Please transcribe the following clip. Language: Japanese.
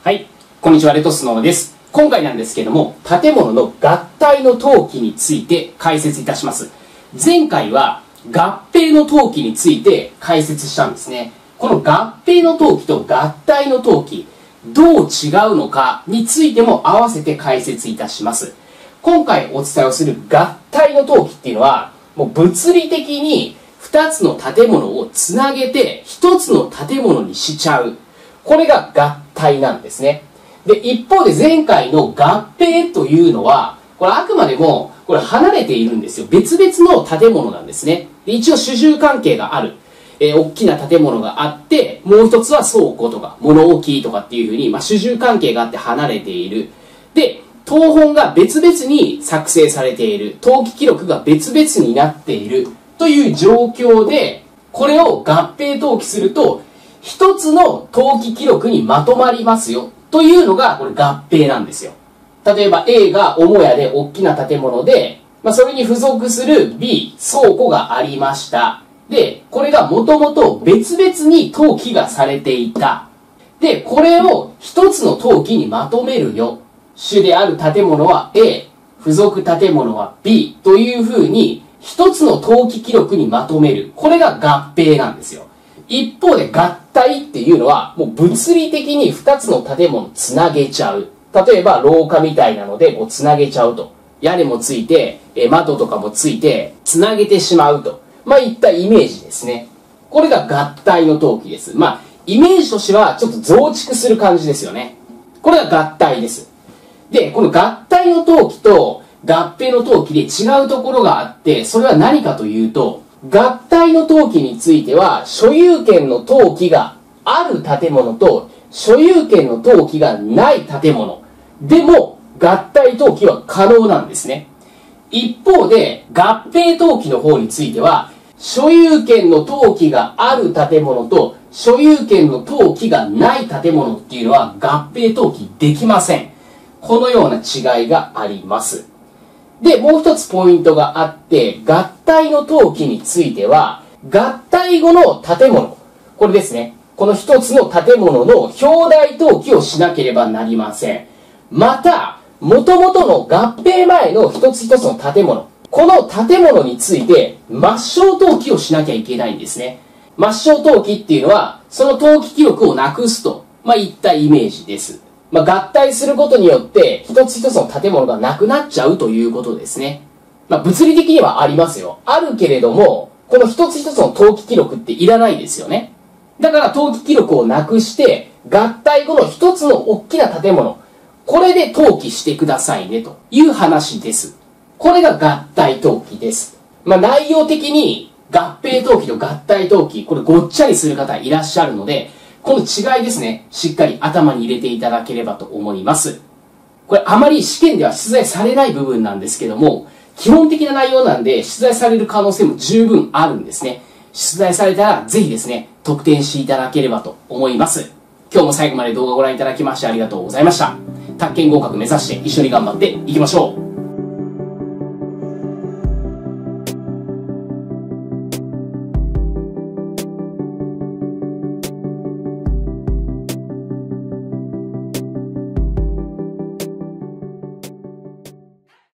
はい、こんにちは、レトスノーです。今回なんですけども、建物の合体の登記について解説いたします。前回は合併の登記について解説したんですね。この合併の登記と合体の登記、どう違うのかについても合わせて解説いたします。今回お伝えをする合体の登記っていうのは、もう物理的に2つの建物をつなげて1つの建物にしちゃう。これが合体なんですね。で、一方で前回の合併というのは、これあくまでも、これ離れているんですよ。別々の建物なんですね。で、一応主従関係がある。大きな建物があって、もう一つは倉庫とか物置とかっていうふうに、主従関係があって離れている。で、謄本が別々に作成されている。登記記録が別々になっている。という状況で、これを合併登記すると、一つの登記記録にまとまりますよ。というのが、これ合併なんですよ。例えば A が母屋で大きな建物で、それに付属する B、倉庫がありました。で、これがもともと別々に登記がされていた。で、これを一つの登記にまとめるよ。主である建物は A、付属建物は B というふうに、一つの登記記録にまとめる。これが合併なんですよ。一方で合体っていうのは、もう物理的に2つの建物をつなげちゃう。例えば廊下みたいなのでこうつなげちゃうと。屋根もついて、窓とかもついて、つなげてしまうと。いったイメージですね。これが合体の登記です。イメージとしてはちょっと増築する感じですよね。これが合体です。で、この合体の登記と合併の登記で違うところがあって、それは何かというと、合体の登記については、所有権の登記がある建物と、所有権の登記がない建物でも、合体登記は可能なんですね。一方で、合併登記の方については、所有権の登記がある建物と、所有権の登記がない建物っていうのは、合併登記できません。このような違いがあります。で、もう一つポイントがあって、合体の登記については、合体後の建物、これですね。この一つの建物の表題登記をしなければなりません。また、元々の合併前の一つ一つの建物、この建物について抹消登記をしなきゃいけないんですね。抹消登記っていうのは、その登記記録をなくすと、いったイメージです。合体することによって、一つ一つの建物がなくなっちゃうということですね。物理的にはありますよ。あるけれども、この一つ一つの登記記録っていらないですよね。だから登記記録をなくして、合体後の一つの大きな建物、これで登記してくださいね、という話です。これが合体登記です。内容的に合併登記と合体登記、これごっちゃにする方いらっしゃるので、この違いですね、しっかり頭に入れていただければと思います。これあまり試験では出題されない部分なんですけども、基本的な内容なんで出題される可能性も十分あるんですね。出題されたらぜひですね、得点していただければと思います。今日も最後まで動画をご覧いただきましてありがとうございました。宅建合格目指して一緒に頑張っていきましょう。